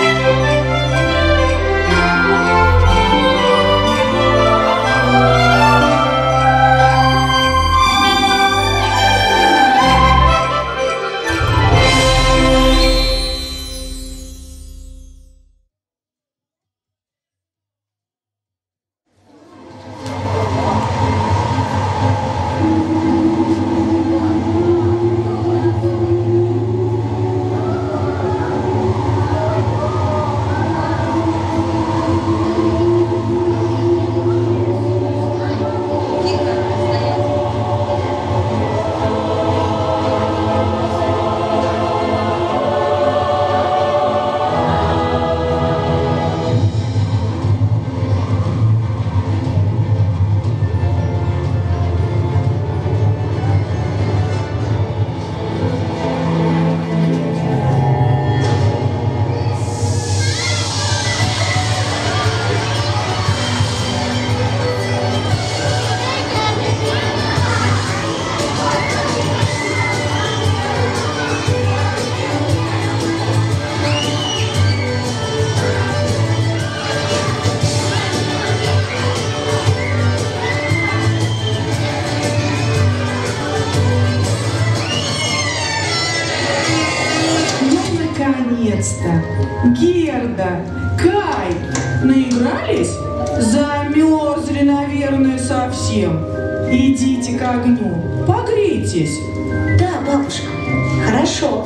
Наконец-то! Герда, Кай, наигрались? Замерзли, наверное, совсем. Идите к огню, погрейтесь. Да, бабушка, хорошо.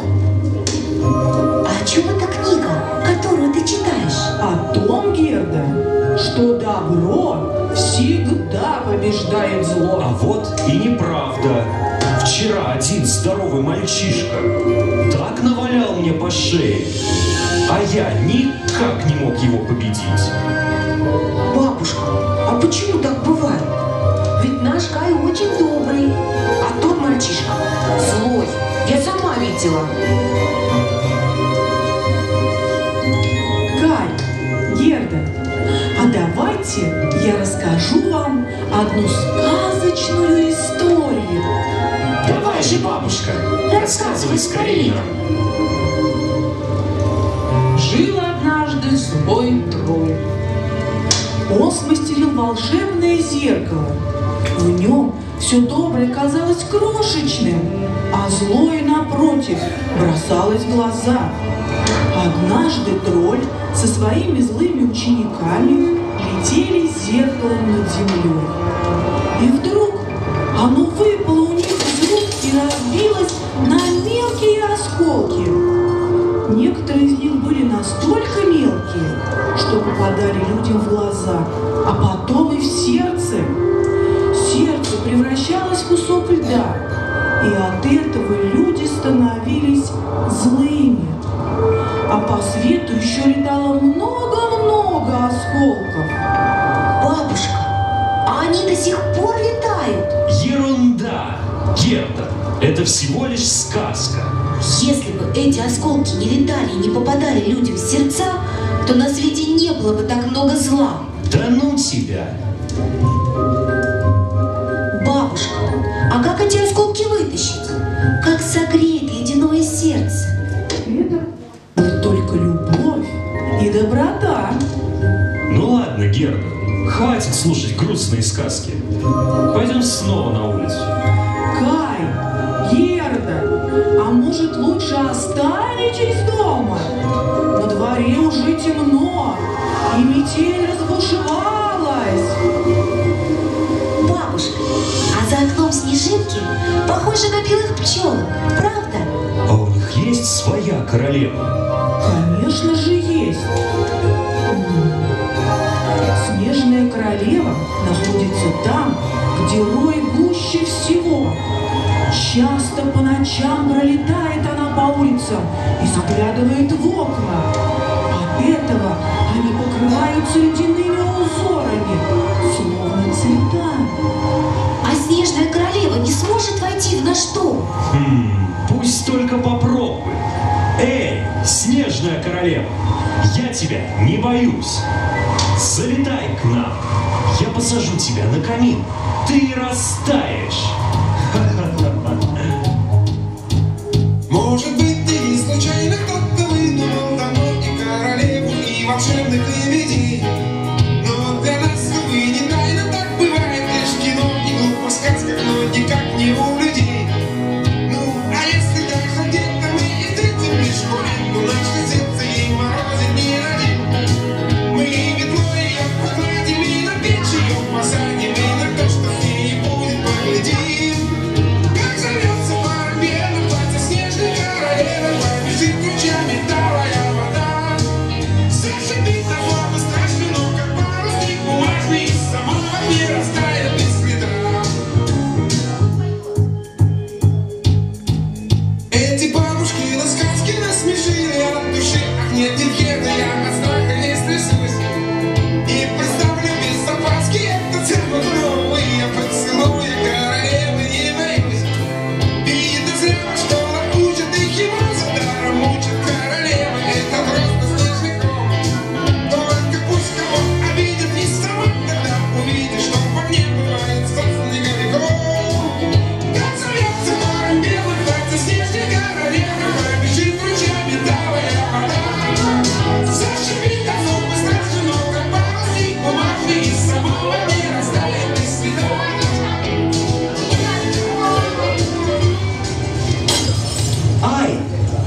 А о чем эта книга, которую ты читаешь? О том, Герда, что добро всегда побеждает зло. А вот и неправда. Вчера один здоровый мальчишка так навалял мне по шее, а я никак не мог его победить. Бабушка, а почему так бывает? Ведь наш Кай очень добрый, а тот мальчишка злой. Я сама видела. Кай, Герда, а давайте я расскажу вам одну сказочную историю. Давай же, бабушка, рассказывай скорее нам. Жил однажды злой тролль. Он смастерил волшебное зеркало. В нем все доброе казалось крошечным, а злое, напротив, бросалось в глаза. Однажды тролль со своими злыми учениками летели с зеркалом над землей. И вдруг оно выпало у них из рук и разбилось на мелкие осколки. Некоторые из них были настолько мелкие, что попадали людям в глаза, а потом и в сердце. Сердце превращалось в кусок льда, и от этого люди становились злыми. А по свету еще летало много-много осколков. Бабушка, а они до сих пор летают? Ерунда, Герда, это всего лишь сказка. Если бы эти осколки не летали и не попадали людям в сердца, то на свете не было бы так много зла. Да ну тебя! Бабушка, а как эти осколки вытащить? Как согреть ледяное сердце? Это только любовь и доброта. Ну ладно, Герда, хватит слушать грустные сказки. Пойдем снова на улицу. Кай, Герда, а может лучше останетесь дома? На дворе уже темно, и метель разбушевалась. Бабушка, а за окном снежинки похожи на белых пчелок, правда? А у них есть своя королева? Конечно же есть. Снежная королева находится там, где рой гуще всего. Часто по ночам пролетает она по улицам и заглядывает в окна. От этого они покрываются ледяными узорами, словно цветами. А снежная королева не сможет войти в наш дом? Пусть только попробует. Эй, снежная королева, я тебя не боюсь. Залетай к нам. Я посажу тебя на камин. Ты растаешь. Может быть, ты не случайно кто-то выдумал давно и королеву.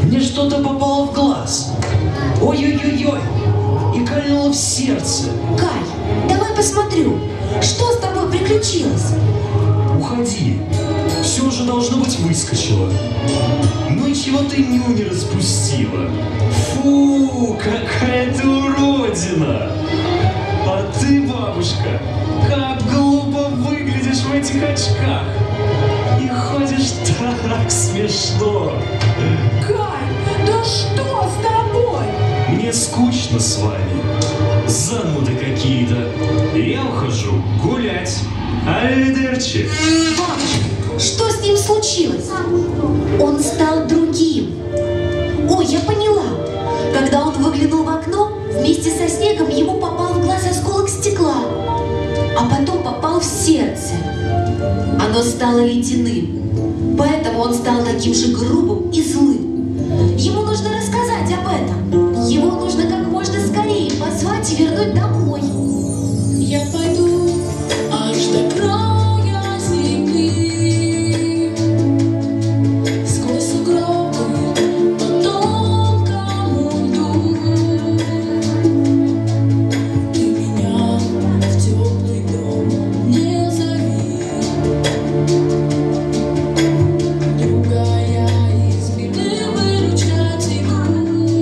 Мне что-то попало в глаз. Ой-ой-ой-ой. И кольнуло в сердце. Кай, давай посмотрю, что с тобой приключилось? Уходи. Все уже должно быть выскочило. Ну и чего ты ню не распустила? Фу, какая ты уродина! А ты, бабушка, как глупо выглядишь в этих очках. И ходишь так смешно. Кай, да что с тобой? Мне скучно с вами. Зануды какие-то. Я ухожу гулять. Аривидерчи. Бабушка, что с ним случилось? Он стал другим. Ой, я поняла. Когда он выглянул в окно, вместе со снегом ему попал в глаз осколок стекла, а потом попал в сердце. Оно стало ледяным, поэтому он стал таким же грубым и злым. Ему нужно рассказать об этом. Его нужно как можно скорее позвать и вернуть домой. Я пойду аж до края земли, сквозь сугробы по тонкому льду. Ты меня в теплый дом не зови, друга я из беды выручать иду.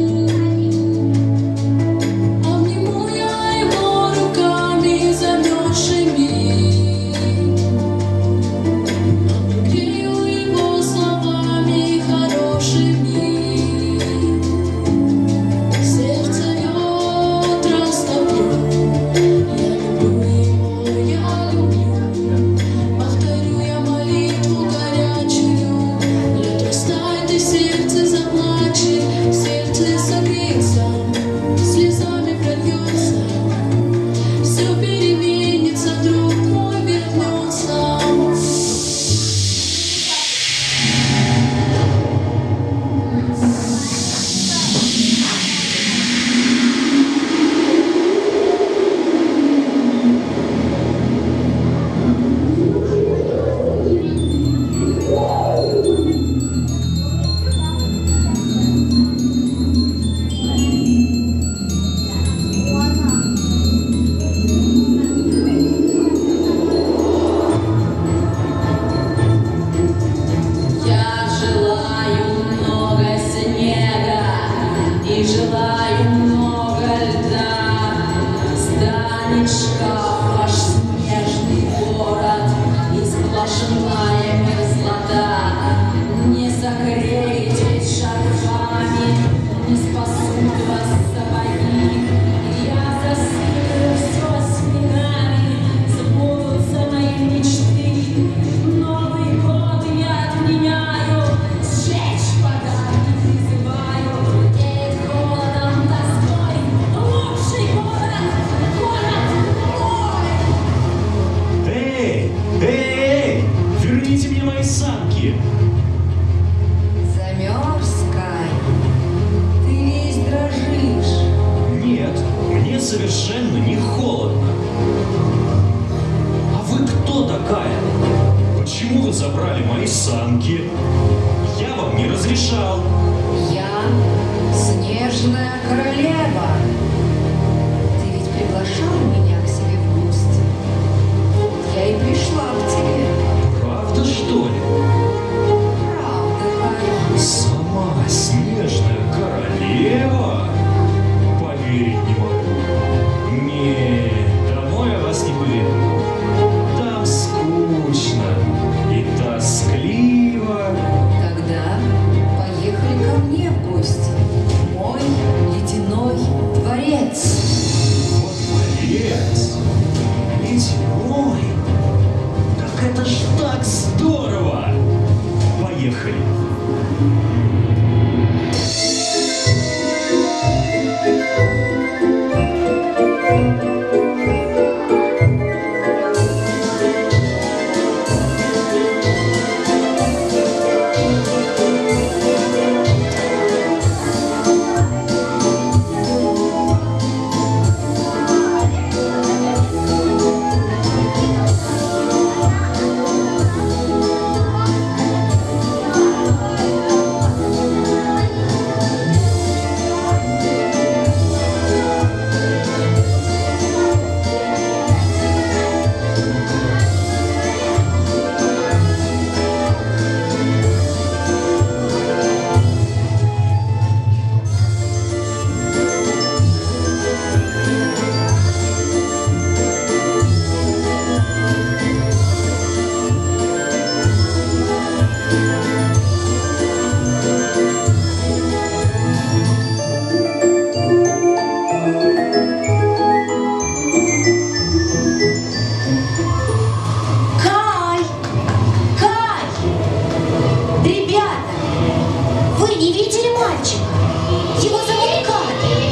Обниму я его руками замерзшими, обогрею его словами хорошими. Сердце лед растоплю, я люблю. Повторю я молитву горячую, лед растает и сердце заплачет, сердце согреется, слезами прольется. Все переменится, друг мой вернется. Я желаю много снега и желаю много льда. Станет шкаф ваш снежный город и сплошная мерзлота. Не согреетесь шарфами, не спасут вас сапоги. Я засыплю все снегами, сбудутся мои мечты. Новый год я отменяю, сжечь подарки призываю. Веет холодом, тоской, лучший город, город мой. Эй, эй, верните мне мои санки. Замерз, Кай. Ты весь дрожишь. Нет, мне совершенно не холодно. А вы кто такая? Почему вы забрали мои санки? Я вам не разрешал. Я снежная королева. Ты ведь приглашал меня к себе в гости. Вот я и пришла к тебе. Правда, что ли? Правда, Кай. Сама снежная королева? Поверить не могу. Нет, домой я вас не поведу. Там скучно и тоскливо. Тогда поехали увидели мальчика. Его зовут Кай.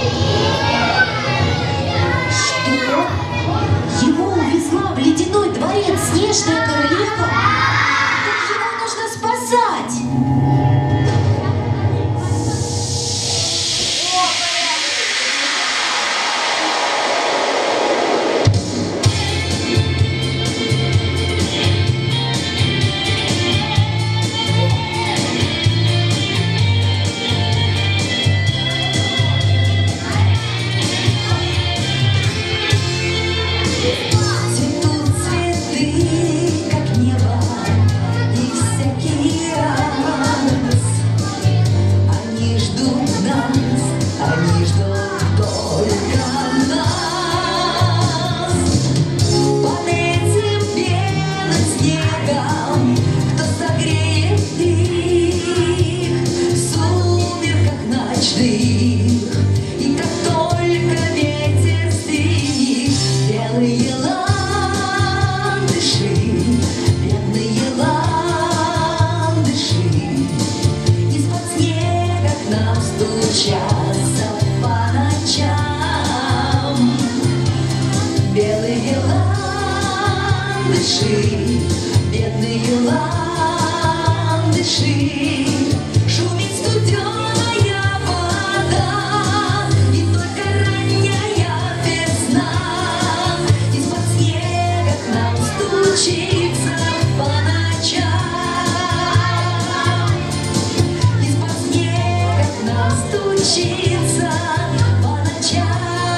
Что? Его увезла в ледяной дворец снежная королева? Так его нужно спасать. Бедные ландыши, шумит студеная вода, и только ранняя весна из-под снега к нам стучится по ночам. Из-под снега к нам стучится по ночам.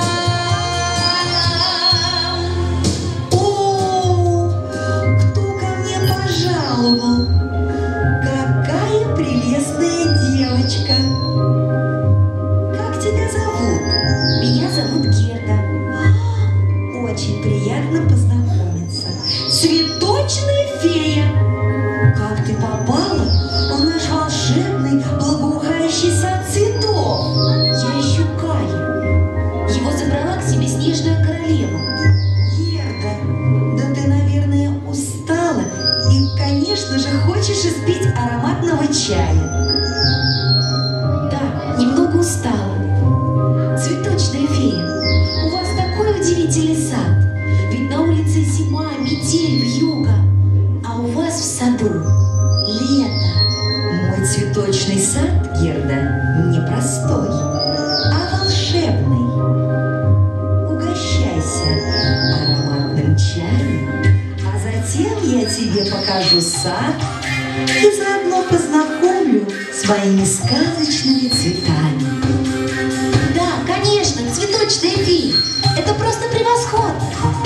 Какая прелестная девочка! Как тебя зовут? Меня зовут Герда. Очень приятно познакомиться. Цветочная фея! Как ты попала в наш волшебный благоухающий сад цветов? Я ищу Кая. Его забрала к себе снежная королева. Герда, да ты, наверное, устала. И, конечно же, хочешь испить ароматного чая. Да, немного устала. Цветочная фея, у вас такой удивительный сад. Ведь на улице зима, метель, вьюга. А у вас в саду лето. Мой цветочный сад, Герда, не простой, а волшебный. Угощайся ароматным чаем. Затем я тебе покажу сад и заодно познакомлю с моими сказочными цветами. Да, конечно, цветочная фея. Это просто превосходно.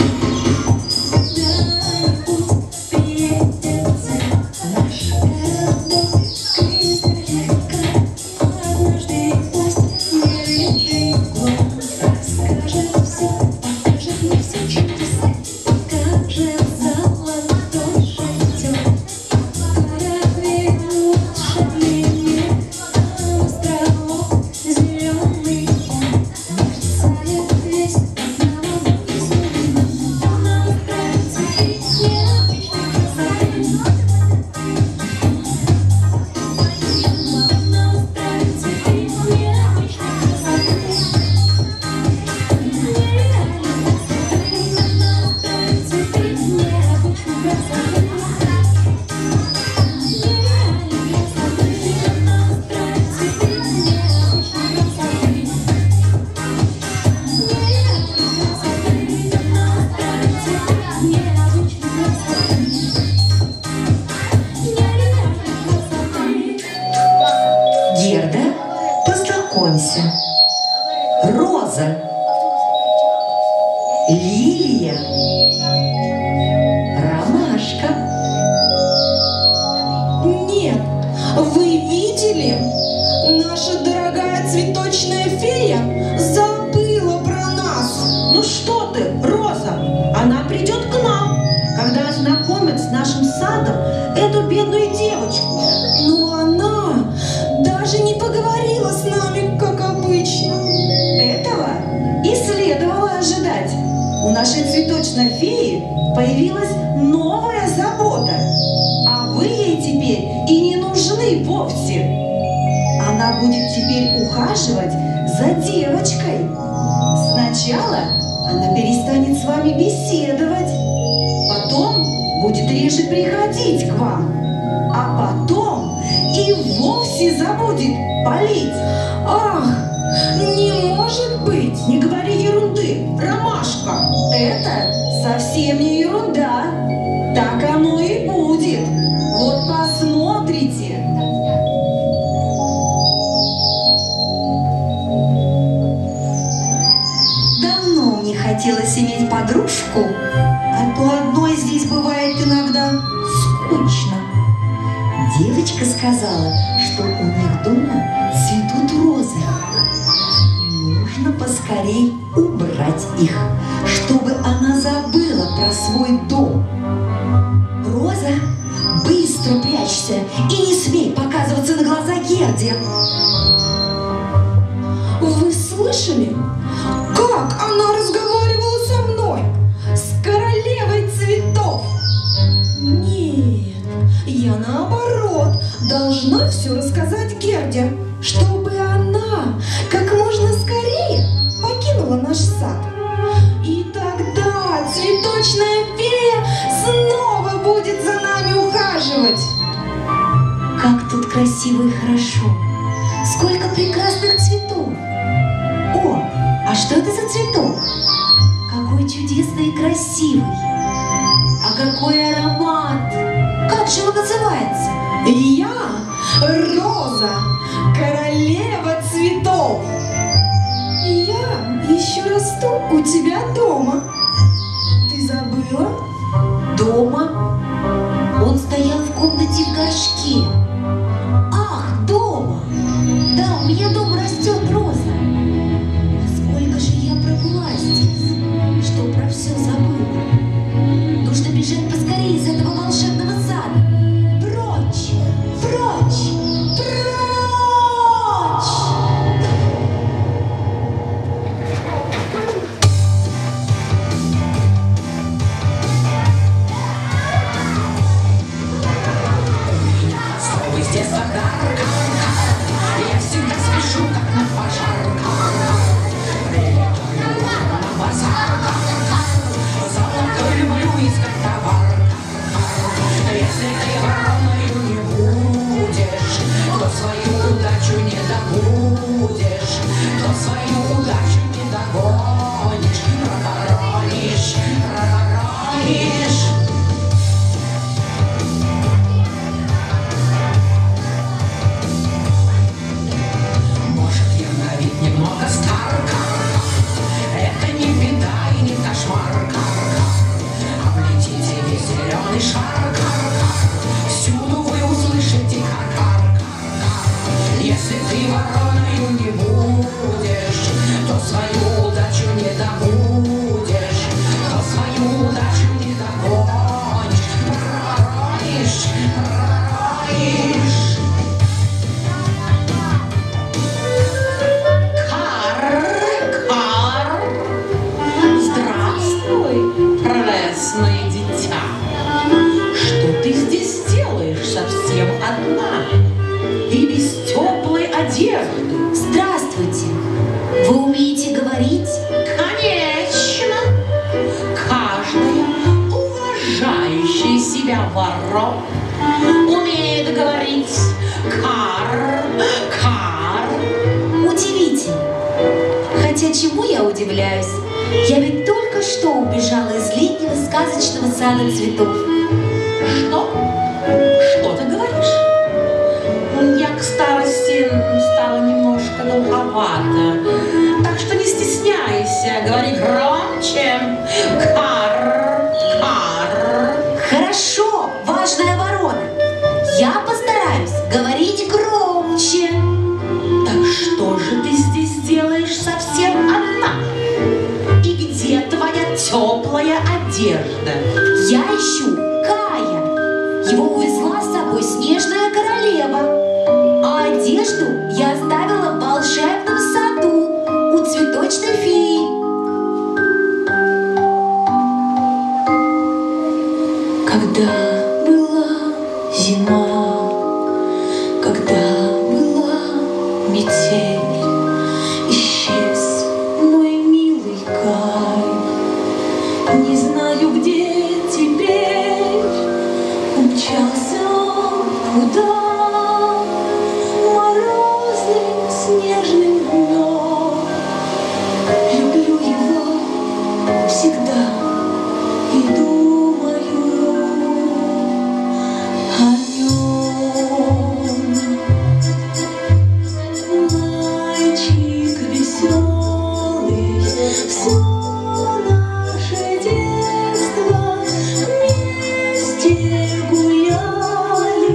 Роза, лилия, ромашка. Нет, вы видели? Наша дорогая цветочная фея забыла про нас. Ну что ты, Роза, она придет к нам, когда ознакомит с нашим садом эту бедную девочку. Но она даже не поговорила с нами, как обычно. Этого и следовало ожидать. У нашей цветочной феи появилась новая забота, а вы ей теперь и не нужны вовсе. Она она будет теперь ухаживать за девочкой. Сначала она перестанет с вами беседовать, потом будет реже приходить к вам, а потом и вовсе забудет полить. Ах, не может быть! Не говори ерунды, Ромашка! Это совсем не ерунда. Так оно и будет. Вот посмотрите. Давно мне хотелось иметь подружку, а то одной здесь бывает иногда скучно. Девочка сказала, что у них дома цветут розы. Нужно поскорей убрать их, чтобы она забыла про свой дом. Роза, быстро прячься и не смей показываться на глаза Герде. Вы слышали, как она разговаривала со мной? С королевой цветов! Нет, я наоборот должна все рассказать Герде, чтобы она как можно скорее покинула наш сад. И тогда цветочная фея снова будет за нами ухаживать. Как тут красиво и хорошо. Сколько прекрасных цветов. О, а что это за цветок? Какой чудесный и красивый. А какой аромат. Как же он называется? Я Роза, королева цветов. И я еще расту у тебя дома. Ты забыла? Дома? Он стоял в комнате в горшке. Ах, дома! Да, у меня дома растет роза. А сколько же я пробыла здесь, что про все забыла. Нужно бежать поскорее из этого волшебного сада. Прочь! Прочь! Прочь! С детства дар, я всегда спешу, как на пожар. Прилетаю на базар, золото люблю искать товар. Если ты вороною не будешь, то свою удачу не добудешь, то свою удачу не догонишь, проворонишь, проворонишь. Может, я на вид немного стар, это не беда и не кошмар. Облетите весь зеленый шар, всюду вы услышите кар-кар. Если ты вороною не будешь, то свою удачу не добудешь, то свою удачу не догонишь, проворонишь, проворонишь. Кар, здравствуй, прелестное дитя. Что ты здесь делаешь совсем одна и без теплой одежды? Здравствуйте! Вы умеете говорить? Конечно, каждая уважающая себя ворона умеет говорить кар, кар. Удивительно. Хотя чему я удивляюсь? Я ведь только что убежала из летнего сказочного сада цветов. Что? Что ты говоришь? Я к старости стала немножко глуховата, так что не стесняйся, говори громче. Кар, кар. Хорошо, важная ворона. Я постараюсь говорить громче. Так что же ты здесь делаешь совсем одна? И где твоя теплая одежда? Я ищу Кая. Его увезла с собой снежная королева. А одежду я оставила в волшебном саду у цветочной феи. Когда была зима, когда была метель, исчез мой милый Кай. Не знаю, где теперь умчался он, куда, морозным снежным днем. Люблю его всегда и думаю о нем. Мальчик веселый, все наше детство вместе гуляли,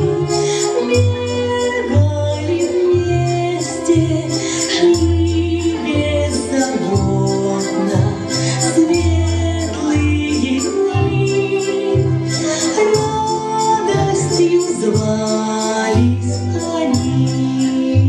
бегали вместе, шли беззаботно светлые дни, радостью звались они.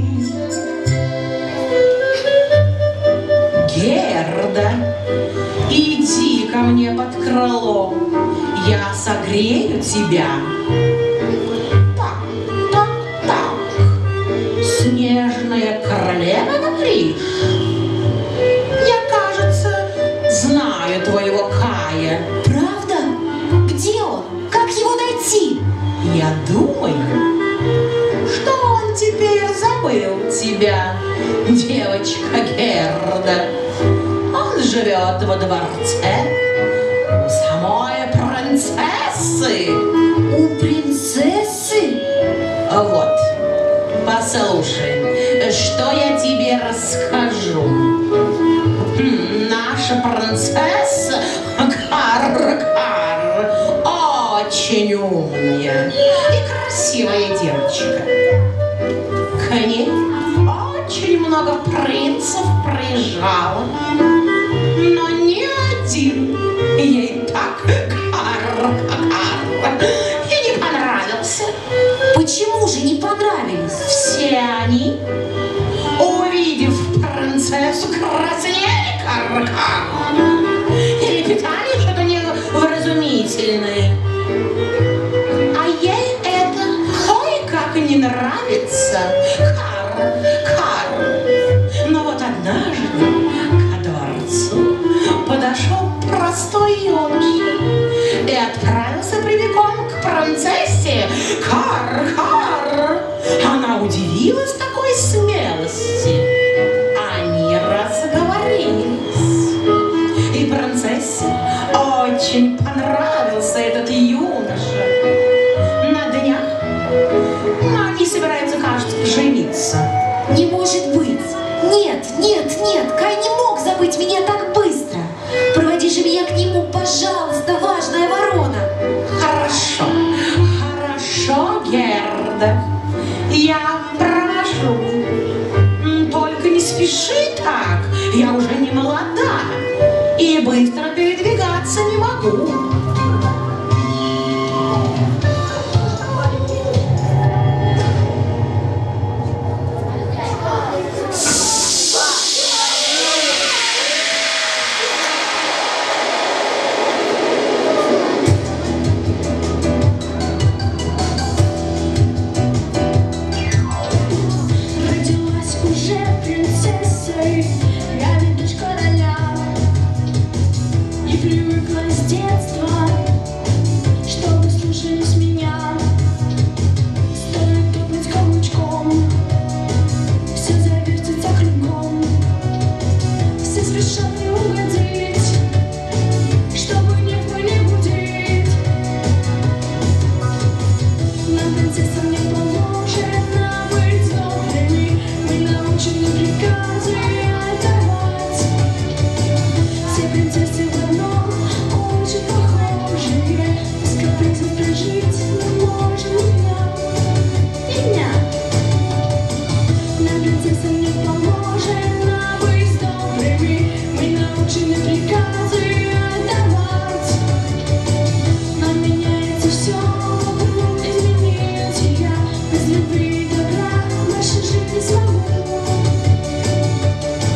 Герда, иди ко мне под крыло, я согрею тебя. Так, так, так, снежная королева, говоришь? Я, кажется, знаю твоего Кая. Правда? Где он? Как его найти? Я думаю, что он теперь забыл тебя, девочка Герда. Он живет во дворце у самой принцессы. У принцессы? Вот, послушай, что я тебе расскажу. Наша принцесса Кар-Кар очень умная и красивая девочка. К ней очень много принцев приезжало, но ни один ей так Кар-Кар и не понравился. Почему же не понравились? Все они, увидев принцессу, краснели Кар-Кар и лепетали что-то невразумительное. А ей это ой-как не нравится, Кар-Кар. Но вот однажды ко дворцу подошел простой юноша и отправился прямиком к принцессе Кар-Кар. Она удивилась такой смелости. Они разговорились. И принцессе очень понравился этот юноша. На днях они собираются, кажется, пожениться. Не может быть. Нет, нет, нет. Кай не мог забыть меня так быстро. Проводи же меня к нему, пожалуйста, важная ворона. Хорошо, хорошо, Герда. Я провожу. Только не спеши так. Я уже не молода и быстро передвигаться не могу. Родилась уже принцессой, я ведь дочь короля. Не привыкла с детства, чтобы слушались меня. Стоит топать каблучком, все завертится кругом. Все спешат мне угодить, чтобы никто не будить. Но принцесса мне положена быть добрыми. Мы научены приказы отдавать. Все принцессы давно очень похожие. Без капризов прожить не можно меня. Но принцесса мне положена быть добрыми. Мы научены приказы отдавать. Но меняется все вокруг, изменить я без любви и добра больше жить не смогу.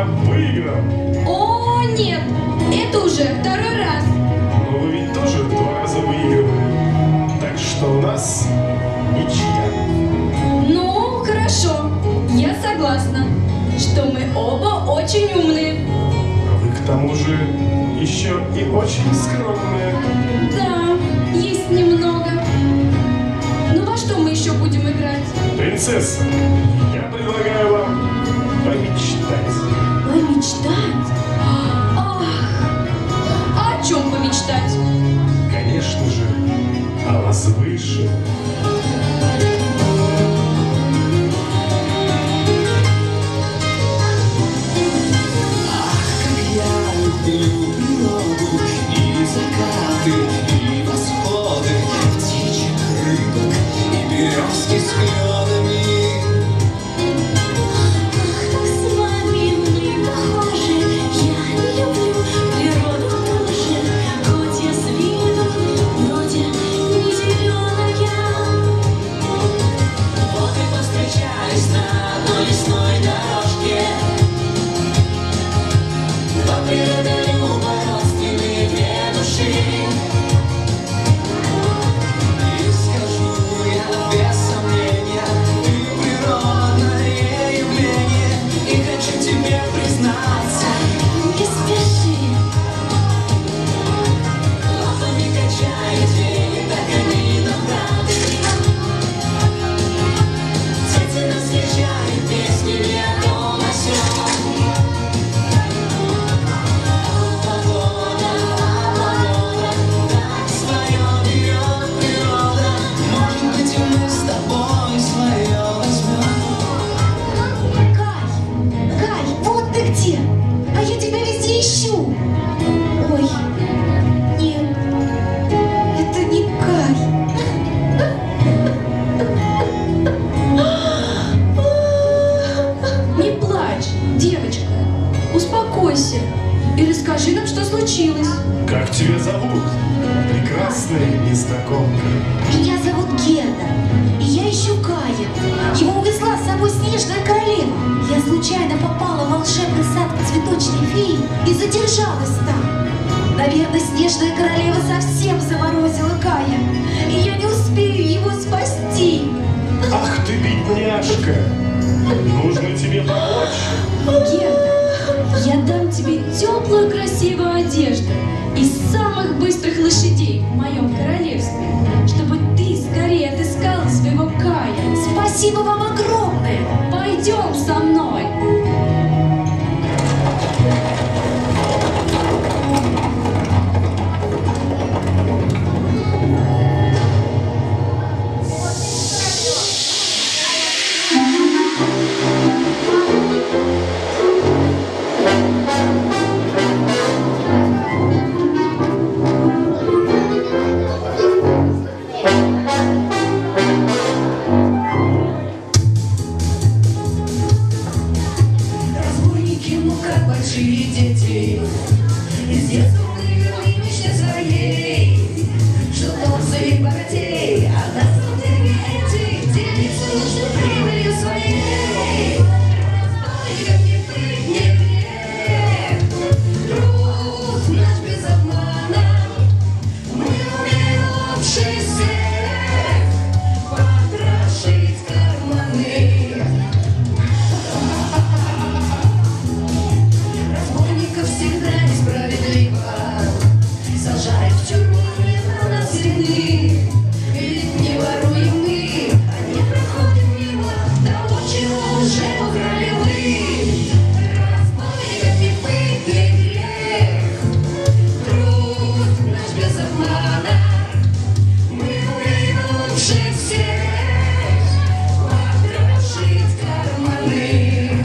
выиграл. О, нет, это уже второй раз. Но вы ведь тоже 2 раза выигрывали. Так что у нас ничья. Ну, хорошо, я согласна, что мы оба очень умные. А вы к тому же еще и очень скромные. Да, есть немного. Ну во что мы еще будем играть? Принцесса, я предлагаю вам помечтать. Помечтать? Ах, а о чем помечтать? Конечно же, о возвышенном. И закаты, и восходы, птичьих рыбок, и березки с кленами. Как с вами мы похожи, я не люблю природу тоже, хоть я с виду вроде не зеленая. Вот и повстречались на одной лесной дорожке. Два природолюба, родственные две души. И скажу я без сомнения, ты природное явление, и хочу тебе признаться. Не спеши, Лапами качают веки, так они набрали. Птицы нас встречают песнями о том о сём. Погода, так своё берёт природа. Может быть, и мы с тобой своё возьмём. Кай, вот ты где? А я тебя везде ищу. Ой, нет, это не Кай. не плачь, девочка, успокойся и расскажи нам, что случилось. Как тебя зовут, прекрасная незнакомка? Меня зовут Герда, и я ищу Кая. Его увезла с собой Снежная королева. Я случайно попала в волшебный сад к цветочной фее и задержалась там. Наверное, Снежная королева совсем заморозила Кая, и я не успею его спасти. Ах ты, бедняжка! Нужно тебе помочь. Герда, я дам тебе теплую красивую одежду из самых быстрых лошадей в моем королевстве, чтобы ты скорее отыскала своего Кая. Спасибо вам огромное. Пойдем со мной. Разбойники, ну как большие дети, из детства мы вели мечте своей, что толстые богатей, а на самом деле эти делятся лучшей прибылью своей. Разбойников не быть, не грех, труд наш без обмана, мы умеем лучше всех потрошить карманы. Разбойников всегда несправедливо сажают в тюрьму не на стены. Ведь не воруем мы, а не проходим мимо того, чего уже украли вы. Разбойников не быть, не грех, труд наш без обмана, мы умеем лучше всех потрошить карманы.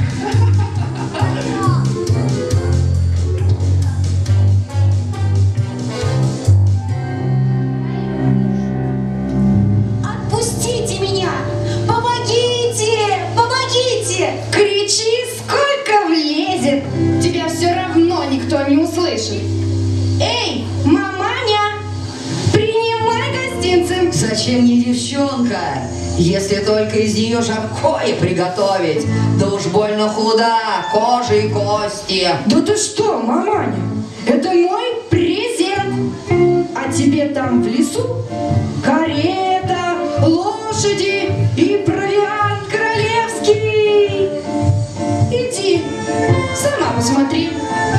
Отпустите меня! Помогите! Помогите! Кричи, сколько влезет! Тебя все равно никто не услышит. Эй, маманя! Принимай гостинцы! Зачем мне девчонка? Если только из нее жаркое приготовить, да уж больно худа, кожа и кости. Да ты что, маманя? Это мой презент. А тебе там в лесу карета, лошади и провиант королевский. Иди, сама посмотри.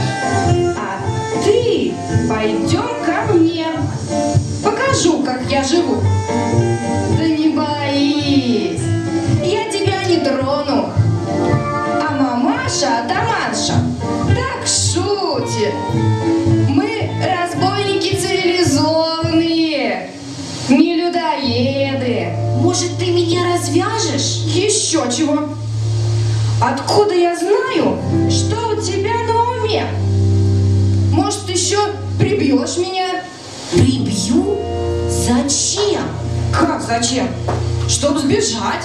А ты пойдем ко мне. Покажу, как я живу. Да не боись, я тебя не трону. А мамаша, атаманша, так шутит. Мы разбойники цивилизованные, не людоеды. Может, ты меня развяжешь? Еще чего? Откуда я знаю, что у тебя на уме? Может, еще прибьешь меня? Прибью? Зачем? Как зачем? Чтоб сбежать.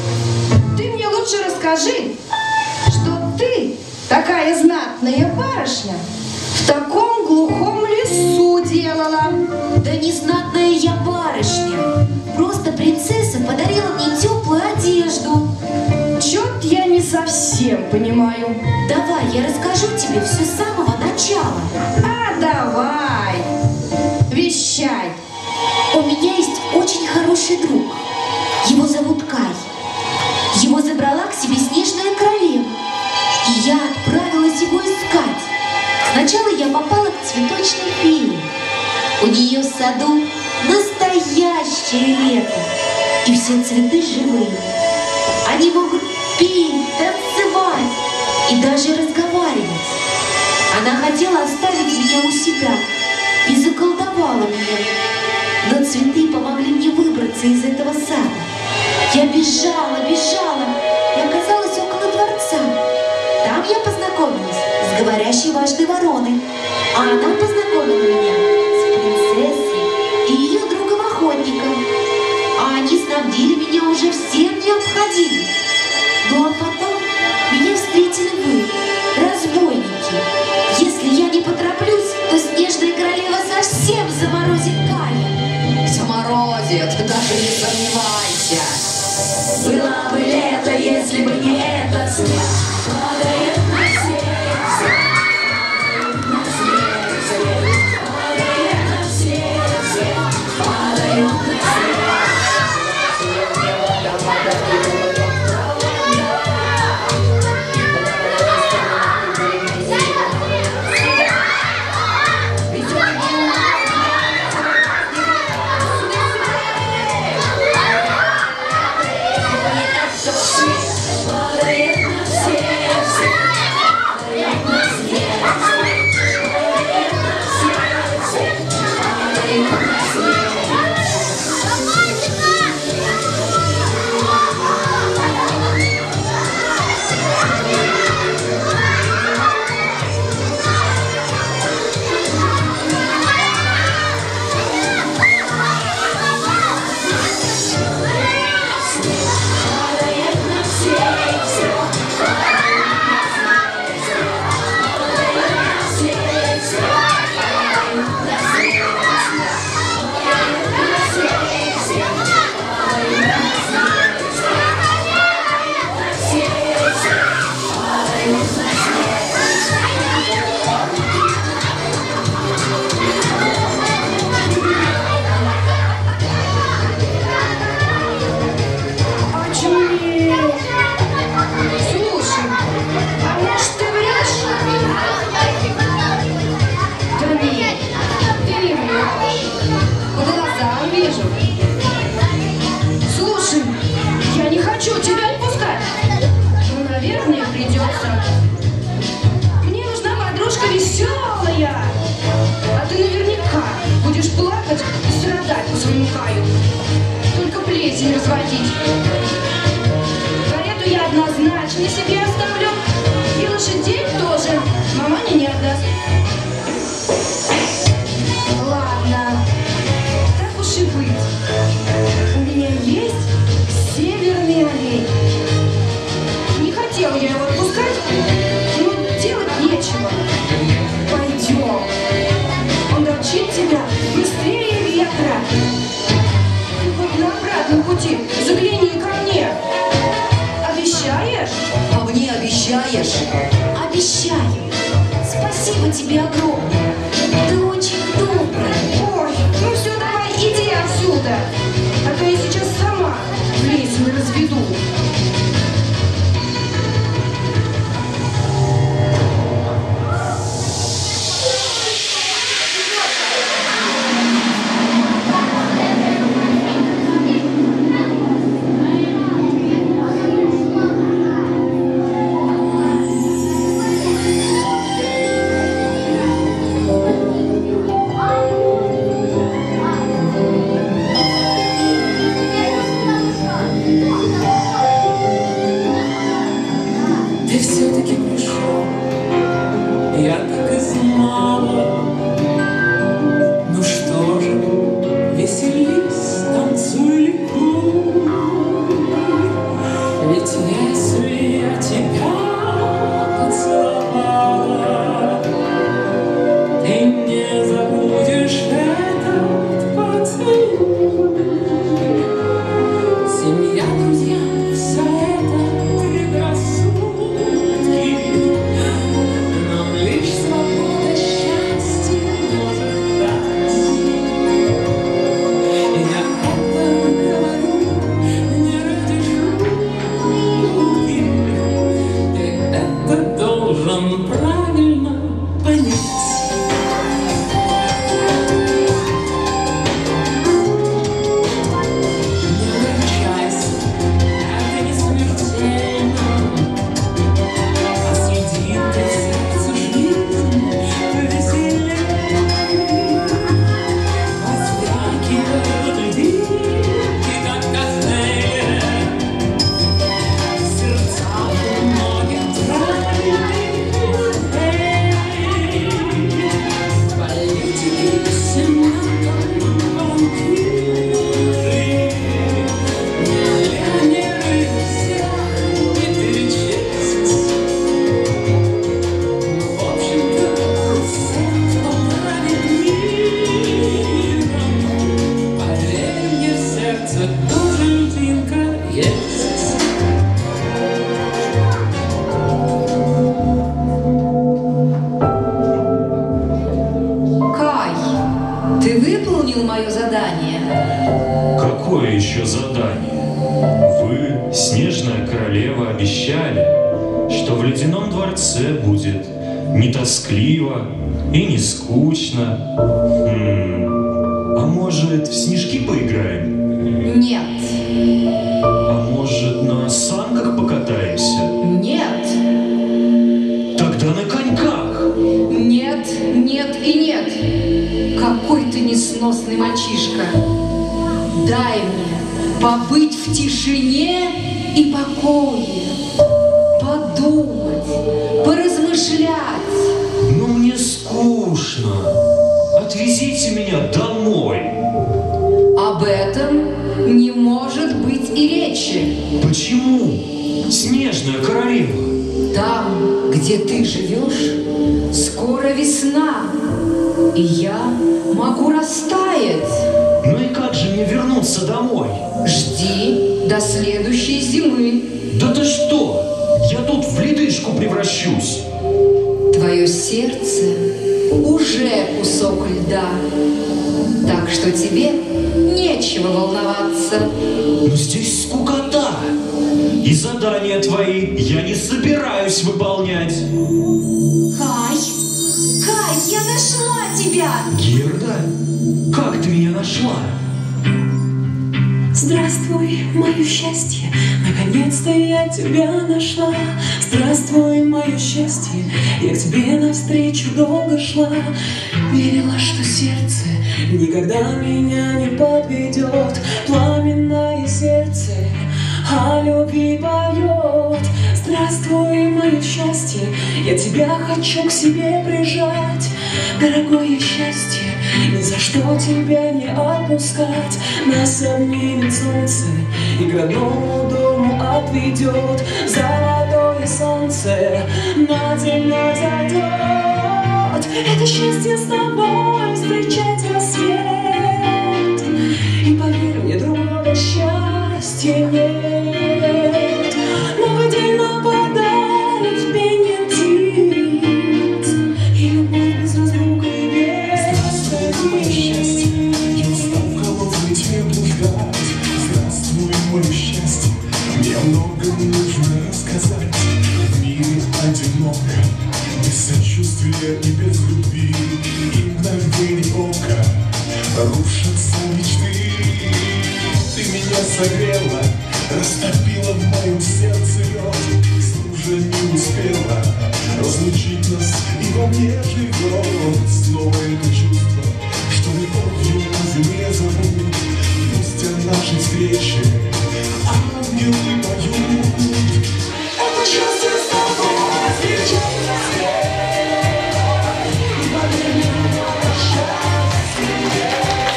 Ты мне лучше расскажи, что ты, такая знатная барышня, в таком глухом лесу делала. Да не знатная я барышня. Просто принцесса подарила мне теплую одежду. Чё-то я не совсем понимаю. Давай, я расскажу тебе все с самого начала. А давай, вещай. У меня есть очень хороший друг. Его зовут Кай. Его забрала к себе снежная королева. И я отправилась его искать. Сначала я попала к цветочной фее. У нее в саду настоящее лето. И все цветы живые. Они могут петь, танцевать и даже разговаривать. Она хотела оставить меня у себя и заколдовала меня. Но цветы помогли мне выбраться из этого сада. Я бежала и оказалась около дворца. Там я познакомилась с говорящей важной вороной. А она познакомила меня с принцессой и ее другом-охотником. А они снабдили меня уже всем необходимым. Ну а потом меня встретили вы, разбойники. Если я не потороплюсь, то снежная королева совсем заморозит Кая. Заморозит, даже не сомневайся. Было бы лето, если бы не этот снег. Падает на сердце, на сердце, падает на сердце, падает на разводить. Карету я однозначно себе оставлю. И лошадей тоже маманя не отдаст. Ладно, так уж и быть. У меня есть северный олень. Не хотела я его отпускать, но делать нечего. Пойдем. Он домчит тебя быстрее ветра. Хоть на обратном пути загляни Обещаешь? Обещаю. Спасибо тебе огромное. Ты очень добрый. Ой, ну все, давай, иди отсюда. А то я сейчас сама плесень разведу. Ты все-таки пришел, я так и знала. Ну что же, веселись, танцуй, ликуй. Ведь если я тебя поцеловала, ты не забудешь этот поцелуй. Семья, друзья, все это предрассудки. Нам лишь свобода счастья может дать. И я это говорю не ради шутки. Ты это должен правильно понять. Кай, ты выполнил мое задание? Какое еще задание? Вы, Снежная Королева, обещали, что в Ледяном дворце будет не тоскливо и не скучно. А может, в снежки поиграем? Нет. А может, на санках покатаемся? Нет. Тогда на коньках. Нет, нет и нет. Какой ты несносный мальчишка. Дай мне побыть в тишине и покое. Подумать, поразмышлять. Но мне скучно. Отвезите меня домой. Об этом не может быть и речи. Почему? Снежная Королева. Там, где ты живешь, скоро весна, и я могу растаять. Ну и как же мне вернуться домой? Жди до следующей зимы. Да ты что? Я тут в ледышку превращусь. Твое сердце уже кусок льда, так что тебе нечего волноваться. Но здесь скукота. И задания твои я не собираюсь выполнять. Кай, Кай, я нашла тебя! Герда, как ты меня нашла? Здравствуй, мое счастье, наконец-то я тебя нашла. Здравствуй, мое счастье, я к тебе навстречу долго шла. Верила, что сердце никогда меня не подведет. Пламенное сердце о любви поет. Здравствуй, мое счастье, я тебя хочу к себе прижать. Дорогое счастье, ни за что тебя не отпускать. Нас обнимет солнце и к родному дому отведет. Золотое солнце на землю зайдет. Это счастье с тобой встречать рассвет. И поверь мне, другого счастья нет. Новый день нападает в пень одиноко, без сочувствия и без любви, и мгновений ока рушатся мечты. Ты меня согрела, растопила в моем сердце лед, стужа не успела разлучить нас, и во мне живет снова это чувство, что любовью на земле зовут. Пусть о нашей встрече ангелы поют. Это чувство с тобой встречать на свет, и поверь мне, много счастья.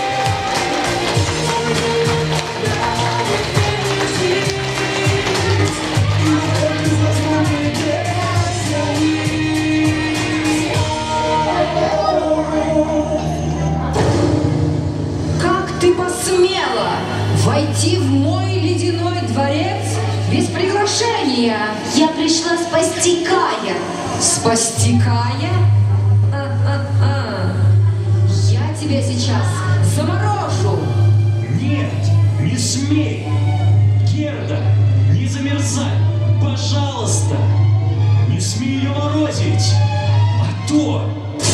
Как ты посмела войти в мой ледяной дворец без приглашения? Я пришла спасти Кая. Спасти Кая? Я тебя сейчас заморожу. Нет, не смей! Герда, не замерзай! Пожалуйста! Не смей ее морозить! А то...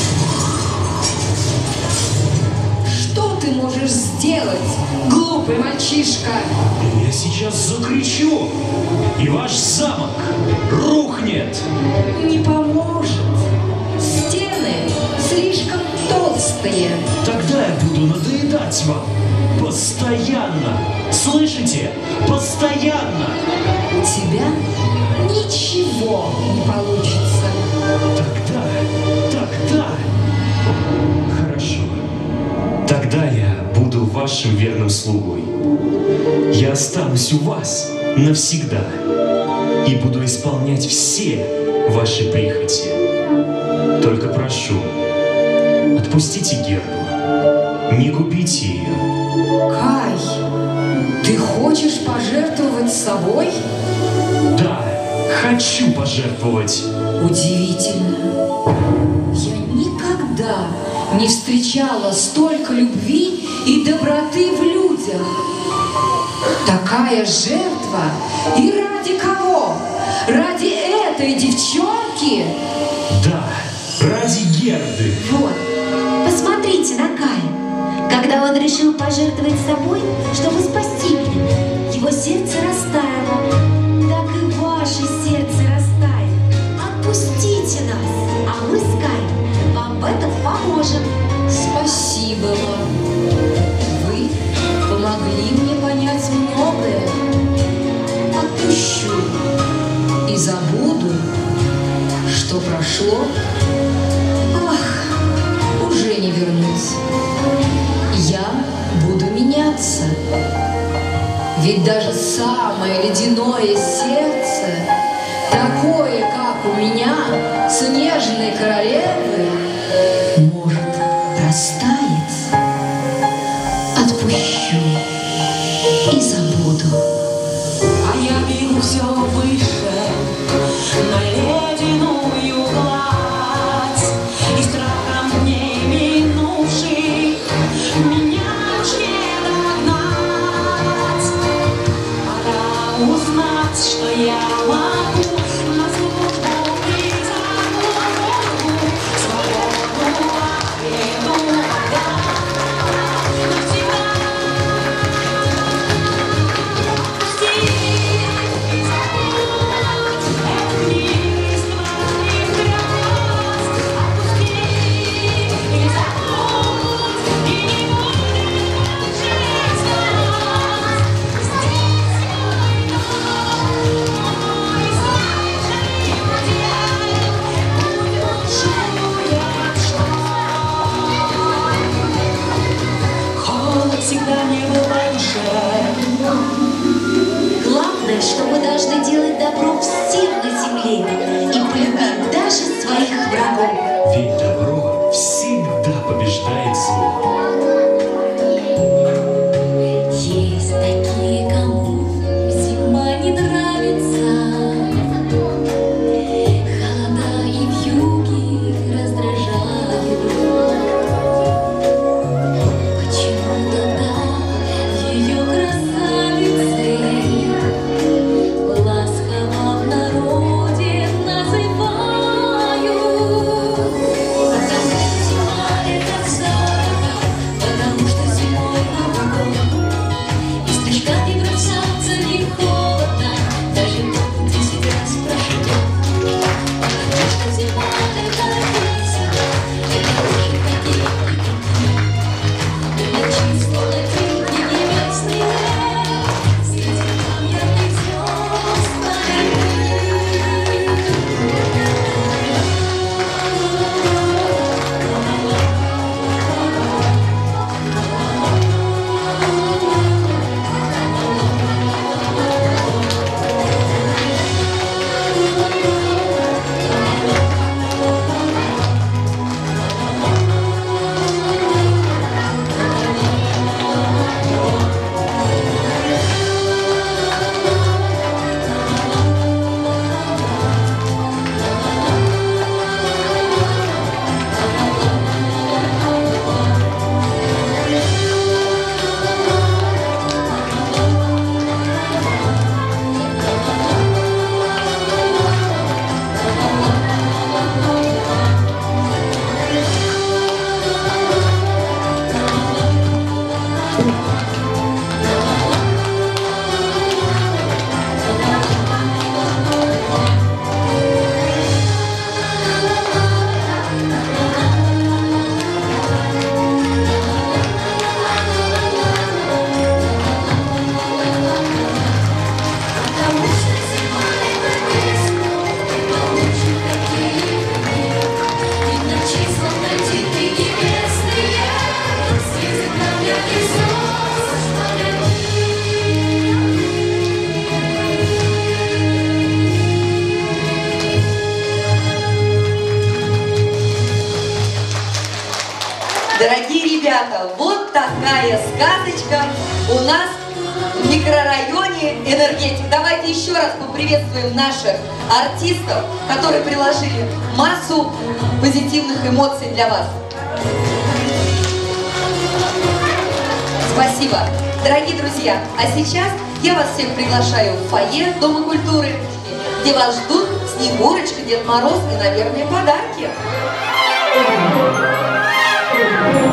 Что ты можешь сделать, глупый мальчишка? Я сейчас закричу, и ваш замок рухнет! Не поможет. Стены слишком толстые. Тогда я буду надоедать вам постоянно! Слышите? Постоянно! У тебя ничего не получится. Тогда... Хорошо. Тогда я буду вашим верным слугой. Я останусь у вас навсегда и буду исполнять все ваши прихоти. Только прошу, отпустите Герду, не губите ее. Кай, ты хочешь пожертвовать собой? Да, хочу пожертвовать. Удивительно. Я никогда не встречала столько любви и доброты в людях. Такая жертва. И ради кого? Ради этой девчонки? Да, ради Герды. Вот, посмотрите на Кая. Когда он решил пожертвовать собой, чтобы спасти меня, его сердце растаяло. Так и ваше сердце растает. Отпустите нас, а мы с Каем вам в этом поможем. Спасибо вам. Вы помогли мне понять многое. Отпущу и забуду, что прошло. Ах, уже не вернуть. Я буду меняться. Ведь даже самое ледяное сердце, такое, как у меня, снежной королевы, может растаять. Отпущу и забуду. А я бегу все выше на ледяную гладь, и страхом дней минувших меня уж не догнать. Пора узнать, что я могу на службу призывать. Дорогие ребята, вот такая сказочка у нас в микрорайоне «Энергетик». Давайте еще раз поприветствуем наших артистов, которые приложили массу позитивных эмоций для вас. Спасибо. Дорогие друзья, а сейчас я вас всех приглашаю в фойе Дома культуры, где вас ждут Снегурочка, Дед Мороз и, наверное, подарки.